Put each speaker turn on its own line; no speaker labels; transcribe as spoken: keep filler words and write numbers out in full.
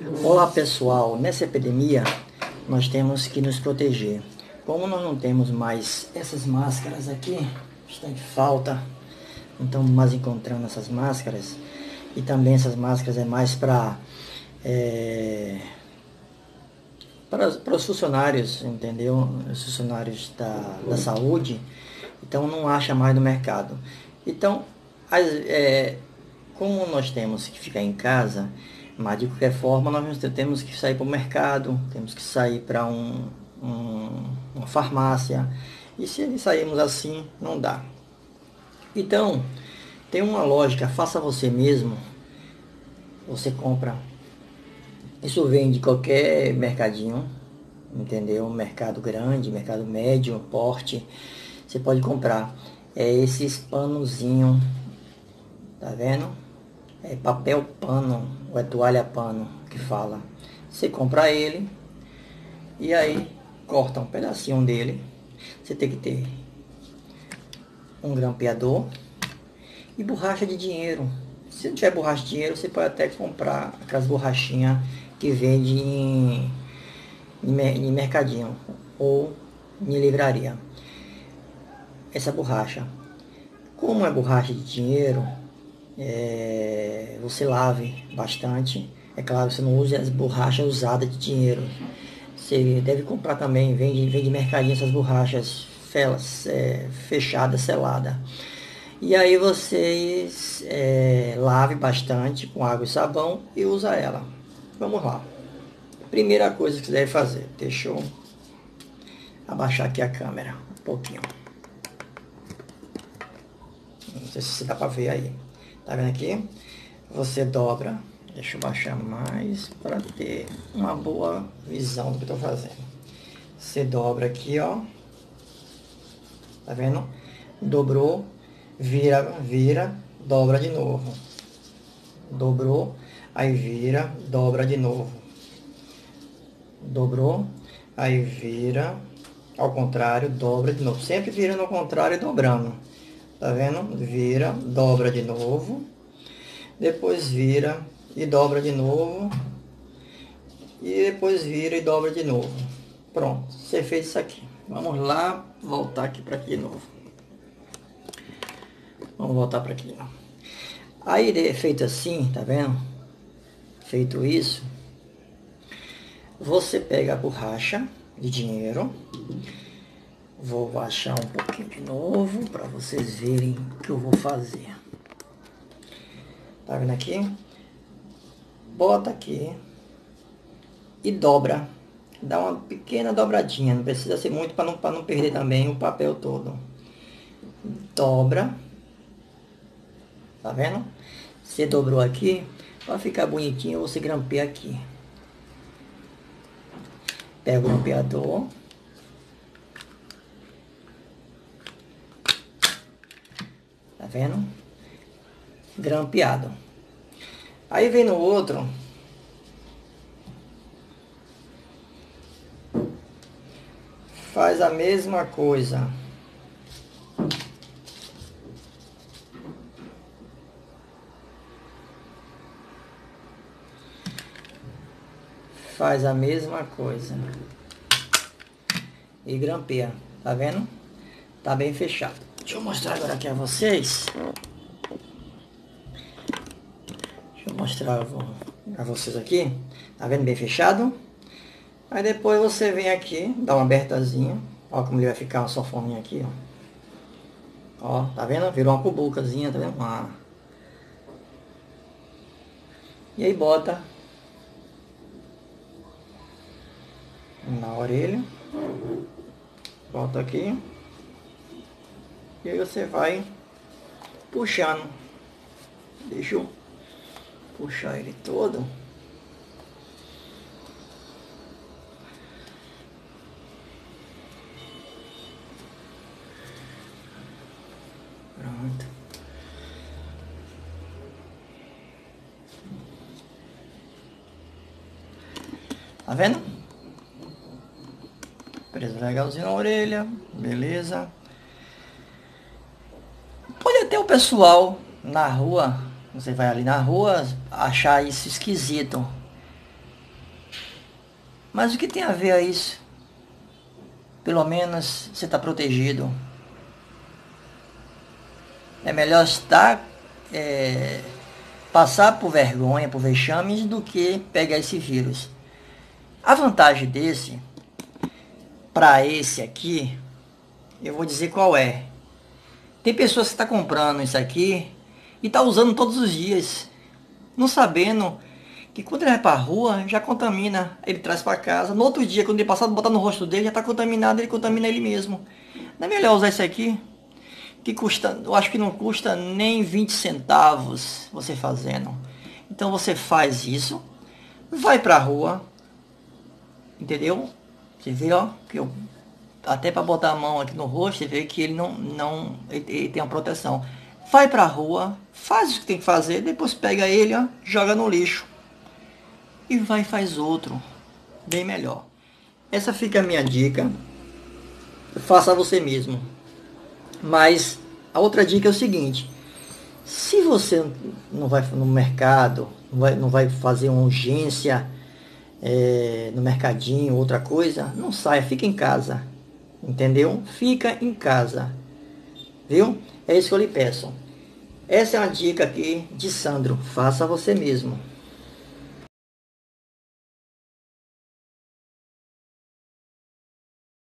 Olá pessoal, nessa epidemia nós temos que nos proteger. Como nós não temos mais essas máscaras aqui, está em falta, não estamos mais encontrando essas máscaras. E também essas máscaras é mais para é, para, para os funcionários, entendeu? Os funcionários da, da saúde, então não acha mais no mercado. Então, as, é, como nós temos que ficar em casa, mas de qualquer forma nós temos que sair para o mercado, temos que sair para um, um, uma farmácia, e se sairmos assim, não dá. Então, tem uma lógica, faça você mesmo, você compra, isso vem de qualquer mercadinho, entendeu? Mercado grande, mercado médio, porte, você pode comprar é, esses panozinho, tá vendo? É papel pano, ou é toalha pano que fala. Você compra ele e aí corta um pedacinho dele. Você tem que ter um grampeador e borracha de dinheiro. Se não tiver borracha de dinheiro, você pode até comprar aquelas borrachinhas que vende em, em, em mercadinho ou em livraria. Essa borracha, como é borracha de dinheiro, é, você lave bastante. É claro, você não use as borrachas usadas de dinheiro. Você deve comprar também, vende, vende mercadinho essas borrachas felas, é, fechadas, seladas. E aí vocês é, lave bastante com água e sabão e usa ela. Vamos lá. Primeira coisa que você deve fazer, deixa eu abaixar aqui a câmera um pouquinho. Não sei se dá para ver aí. Tá vendo aqui? Você dobra. Deixa eu baixar mais para ter uma boa visão do que eu tô fazendo. Você dobra aqui, ó. Tá vendo? Dobrou, vira, vira, dobra de novo. Dobrou, aí vira, dobra de novo. Dobrou, aí vira, ao contrário, dobra de novo. Sempre virando ao contrário e dobrando. Tá vendo? Vira, dobra de novo. Depois vira e dobra de novo. E depois vira e dobra de novo. Pronto, você fez isso aqui. Vamos lá, voltar aqui para aqui de novo. Vamos voltar para aqui. Aí, feito assim, tá vendo? Feito isso, você pega a borracha de dinheiro. Vou baixar um pouquinho de novo para vocês verem o que eu vou fazer. Tá vendo aqui? Bota aqui e dobra. Dá uma pequena dobradinha, não precisa ser muito para não, para não perder também o papel todo. Dobra. Tá vendo? Você dobrou aqui, para ficar bonitinho você grampeia aqui. Pega o grampeador. Tá vendo? Grampeado. Aí vem no outro. Faz a mesma coisa. Faz a mesma coisa. E grampeia. Tá vendo? Tá bem fechado. Deixa eu mostrar agora aqui a vocês. Deixa eu mostrar a vocês aqui. Tá vendo bem fechado? Aí depois você vem aqui, dá uma abertazinha. Ó como ele vai ficar uma sanfoninha aqui, ó. Ó, tá vendo? Virou uma cubucazinha, tá vendo? Ah. E aí bota na orelha. Bota aqui. E aí você vai puxando. Deixa eu puxar ele todo. Pronto. Tá vendo? Preso legalzinho na orelha. Beleza. Pode até o pessoal na rua, você vai ali na rua, achar isso esquisito. Mas o que tem a ver a isso? Pelo menos você está protegido. É melhor estar, é, passar por vergonha, por vexames, do que pegar esse vírus. A vantagem desse, para esse aqui, eu vou dizer qual é. Tem pessoas que estão comprando isso aqui e tá usando todos os dias, não sabendo que quando ele vai para a rua, já contamina, ele traz para casa. No outro dia, quando ele passar, botar no rosto dele, já está contaminado, ele contamina ele mesmo. Não é melhor usar esse aqui? Que custa, eu acho que não custa nem vinte centavos você fazendo. Então você faz isso, vai pra rua, entendeu? Você vê, ó, que eu, até para botar a mão aqui no rosto, você vê que ele não, não ele, ele tem uma proteção. Vai pra rua, faz o que tem que fazer, depois pega ele, ó, joga no lixo. E vai e faz outro, bem melhor. Essa fica a minha dica. Faça você mesmo. Mas a outra dica é o seguinte: se você não vai no mercado, não vai, não vai fazer uma urgência é, no mercadinho, outra coisa, não saia, fica em casa. Entendeu? Fica em casa. Viu? É isso que eu lhe peço. Essa é uma dica aqui de Sandro. Faça você mesmo.